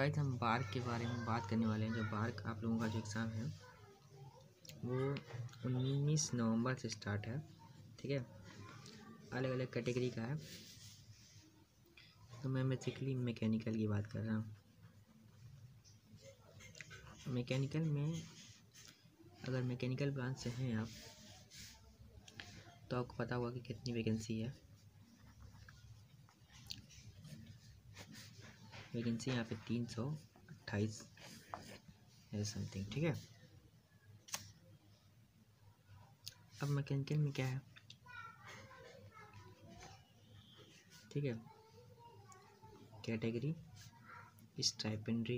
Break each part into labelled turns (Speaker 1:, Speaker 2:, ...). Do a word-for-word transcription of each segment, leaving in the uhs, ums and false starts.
Speaker 1: Guys हम bark के बारे में बात करने वाले हैं। जो बार्क आप लोगों का जो एग्ज़ाम है वो उन्नीस नवंबर से स्टार्ट है, ठीक है। अलग अलग कैटेगरी का है। तो मैं बेसिकली मैकेनिकल की बात कर रहा हूँ। मैकेनिकल में अगर मैकेनिकल ब्रांच से हैं आप तो आपको पता होगा कि कितनी वैकेंसी है। वैकेंसी यहाँ पे तीन सौ अट्ठाईस है समथिंग, ठीक है। अब मैकेनिकल में क्या है, ठीक है। Category stipendiary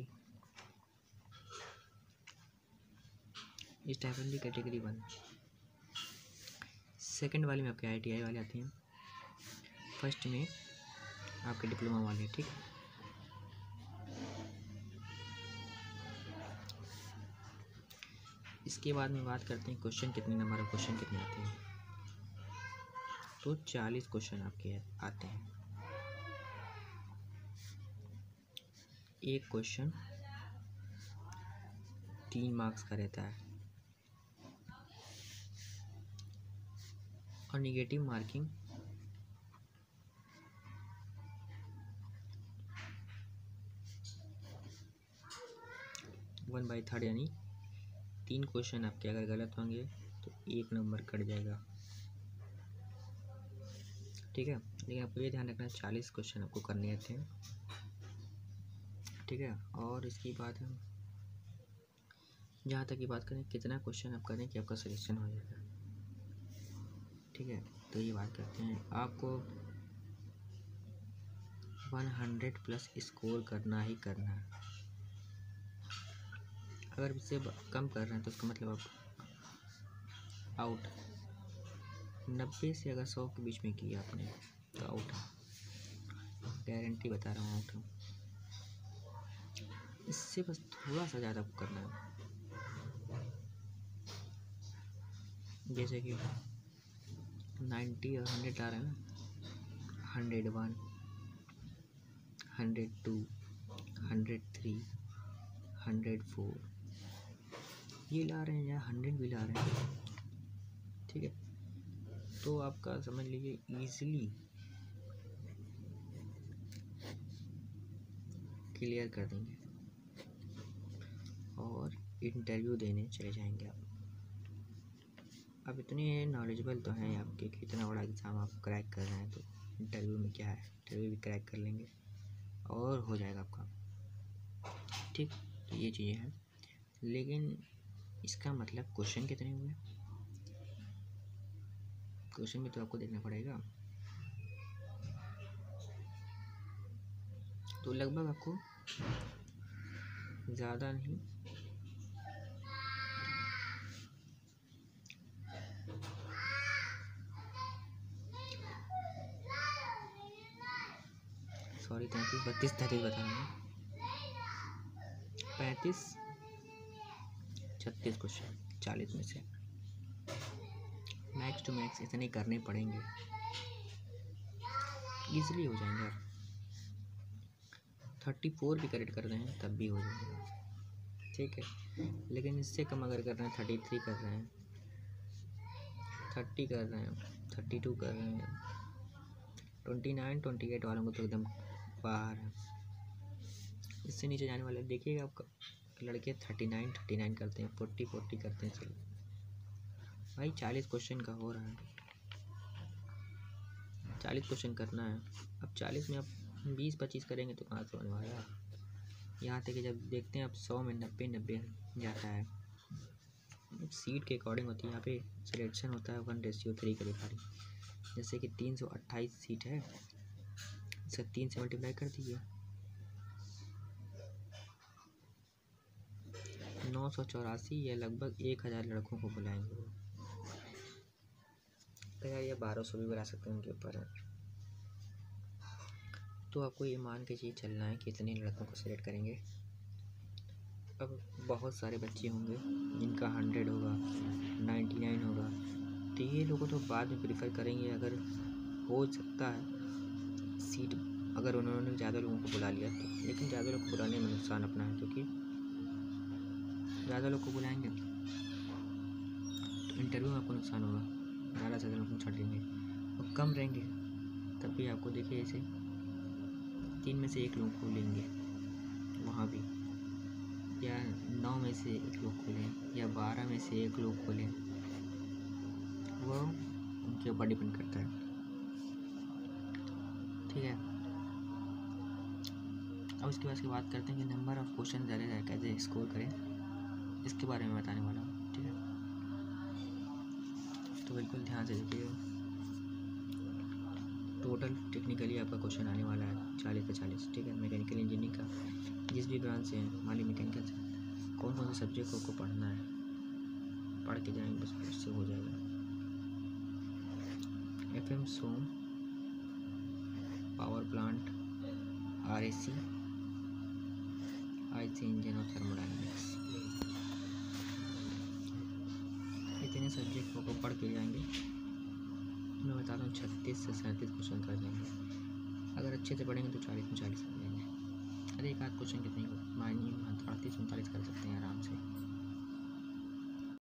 Speaker 1: stipendiary category one. Second वाले में आपके आई टी आई वाले आते हैं। फर्स्ट में आपके डिप्लोमा वाले, ठीक है। इसके बाद में बात करते हैं क्वेश्चन कितने नंबर ऑफ क्वेश्चन कितने आते हैं। तो चालीस क्वेश्चन आपके आते हैं। एक क्वेश्चन तीन मार्क्स का रहता है और negative marking one by third, यानी तीन क्वेश्चन आपके अगर गलत होंगे तो एक नंबर कट जाएगा, ठीक है। लेकिन आपको ये ध्यान रखना चालीस क्वेश्चन आपको करने आते हैं, ठीक है। और इसकी बात हम जहाँ तक की बात करें कितना क्वेश्चन आप करें कि आपका सिलेक्शन हो जाएगा, ठीक है। तो ये बात करते हैं, आपको सौ प्लस स्कोर करना ही करना है। अगर इससे कम कर रहे हैं तो उसका मतलब आप आउट। नब्बे से अगर सौ के बीच में किया आपने तो आउट है, गारंटी बता रहा हूँ आउट है। इससे बस थोड़ा सा ज़्यादा करना है, जैसे कि नाइन्टी और हंड्रेड आ रहे हैं ना, hundred one, hundred two, hundred three, hundred four, ये ला रहे हैं या हंड्रेड भी ला रहे हैं, ठीक है। तो आपका समझ लीजिए इजीली क्लियर कर देंगे और इंटरव्यू देने चले जाएंगे आप। अब इतने नॉलेजेबल तो हैं आपके कि इतना बड़ा एग्ज़ाम आप क्रैक कर रहे हैं, तो इंटरव्यू में क्या है, इंटरव्यू भी क्रैक कर लेंगे और हो जाएगा आपका, ठीक। तो ये चीज़ें हैं, लेकिन इसका मतलब क्वेश्चन कितने हुए, क्वेश्चन भी तो आपको देखना पड़ेगा। तो लगभग आपको ज़्यादा नहीं सॉरी तैंतीस बत्तीस तैंतीस बता रहा हूँ, पैंतीस छत्तीस क्वेश्चन चालीस में से मैक्स टू मैक्स इतने करने पड़ेंगे, इजीली हो जाएंगे। आप थर्टी फोर भी करेक्ट कर रहे हैं तब भी हो जाएगा, ठीक है। लेकिन इससे कम अगर कर रहे हैं, थर्टी थ्री कर रहे हैं, थर्टी कर रहे हैं, थर्टी टू कर रहे हैं, ट्वेंटी नाइन ट्वेंटी एट वालों को तो एकदम बाहर है। इससे नीचे जाने वाले देखिएगा, आपका लड़के थर्टी नाइन थर्टी नाइन करते हैं, फोर्टी फोर्टी करते हैं। चलिए भाई चालीस क्वेश्चन का हो रहा है, चालीस क्वेश्चन करना है। अब चालीस में आप बीस पच्चीस करेंगे तो कहाँ से होने वाला है। यहाँ तक कि जब देखते हैं आप सौ में नब्बे नब्बे जाता है। सीट के अकॉर्डिंग होती है, यहाँ पे सिलेक्शन होता है वन रेशियो थ्री के रिगार्डिंग। जैसे कि तीन सौ अट्ठाईस सीट है, इसे तीन से मल्टीप्लाई कर दीजिए, नौ सौ चौरासी या लगभग एक हज़ार लड़कों को बुलाएंगे। तो यार ये बारह सौ भी बुला सकते हैं, उनके ऊपर है। तो आपको ये मान के चीज़ चलना है कि इतने लड़कों को सिलेक्ट करेंगे। अब बहुत सारे बच्चे होंगे जिनका हंड्रेड होगा, नाइन्टी नाइन होगा, तो ये लोगों तो बाद में प्रीफर करेंगे। अगर हो सकता है सीट अगर उन्होंने ज़्यादा लोगों को बुला लिया तो, लेकिन ज़्यादा लोग को बुलाने में नुकसान अपना है, क्योंकि ज़्यादा लोग को बुलाएंगे तो इंटरव्यू में आपको नुकसान होगा, ज़्यादा से ज़्यादा लोग छट लेंगे, और कम रहेंगे तब भी आपको देखिए ऐसे तीन में से एक लोग को लेंगे वहाँ भी, या नौ में से एक लोग को लें, या बारह में से एक लोग को लें, वो उनके ऊपर डिपेंड करता है। ठीक है, अब इसके बाद की बात करते हैं कि नंबर ऑफ क्वेश्चन ज़्यादा है कैसे स्कोर करें, इसके बारे में बताने वाला हूँ। ठीक है, तो बिल्कुल ध्यान से देखिए। टोटल टेक्निकली आपका क्वेश्चन आने वाला है चालीस पे चालीस। ठीक है, मैकेनिकल इंजीनियरिंग का जिस भी ब्रांच से है, मान ली मैकेनिकल से, कौन कौन से सब्जेक्ट को आपको पढ़ना है, पढ़ के जाएंगे बस, उससे हो जाएगा। F M SOM, power plant, R A C, I C engine और थर्मोडाइनमिक्स, इतने सब्जेक्ट को पढ़ के जाएंगे। मैं बता रहा हूँ छत्तीस से सैंतीस क्वेश्चन कर जाएंगे। अगर अच्छे से पढ़ेंगे तो चालीस में चालीस कर लेंगे। अरे एक आध क्वेश्चन कितने मानिए अड़तीस उनतालीस कर सकते हैं आराम से।